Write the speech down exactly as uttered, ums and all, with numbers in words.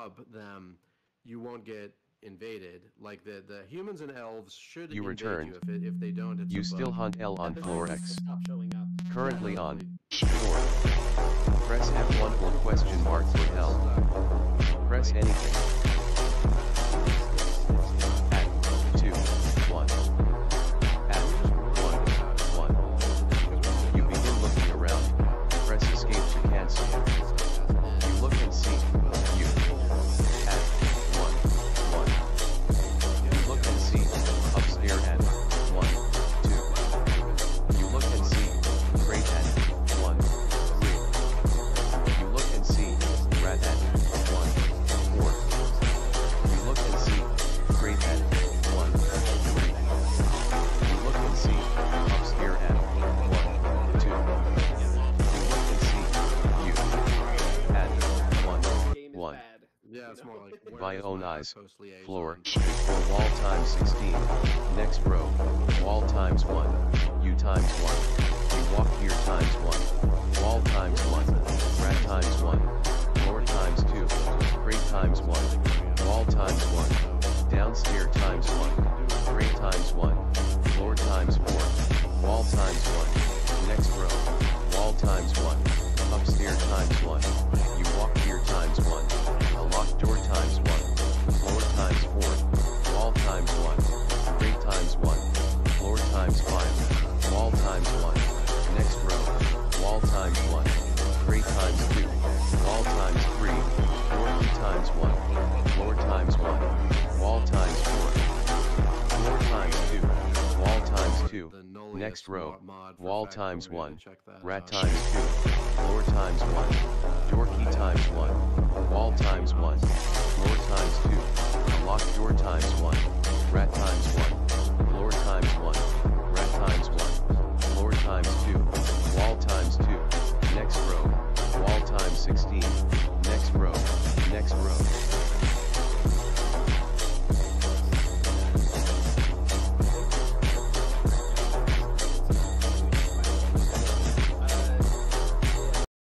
sub them, you won't get invaded. Like the the humans and elves should You invade returned. you if it, if they don't. It's You a still bug. hunt L on And floor then X. stop showing up. Currently Yeah, on hopefully- four. Press F one or question mark for help. Press anything. At two, one. At one, one. You begin looking around. Press escape to cancel. You look and see. You. At one, one. You look and see. Upstairs at one, two. You look and see. Great at one, three. You look and see. Rat at one, four. You look and see. Great at one, three. You look and see. Upstairs at one, two. You look and see. You. At one, one. Yeah, it's more like Vionize, floor, floor. or wall times sixteen, next row, wall times one, you times one, you walk here times one, wall times one, rat times one, floor times two, crate times one, wall times one, downstairs times one, crate times one, floor times four, wall times one, next row, wall times one, upstairs times one, you walk here times one, a locked door times one, floor times four, wall times one, crate times one, floor times five, wall times one, next row, wall times one, crate times two, wall times three, door key times one, floor times one, wall times four, floor times two, wall times two, next row, wall times one, rat times two, floor times one, door key times one, wall times one, floor times two, locked door times one, rat times one, floor times one, rat times one, floor times two, wall times two, next row, wall times sixteen,